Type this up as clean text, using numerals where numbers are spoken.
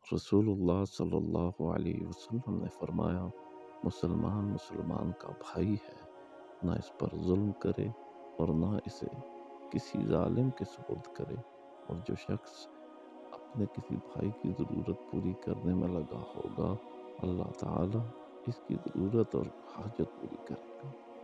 रसूलुल्लाह सल्लल्लाहु अलैहि वसल्लम ने फरमाया, मुसलमान मुसलमान का भाई है, ना इस पर जुल्म करे और ना इसे किसी जालिम के सुपुर्द करे। और जो शख्स अपने किसी भाई की ज़रूरत पूरी करने में लगा होगा, अल्लाह ताला इसकी ज़रूरत और हाजत पूरी करेगा।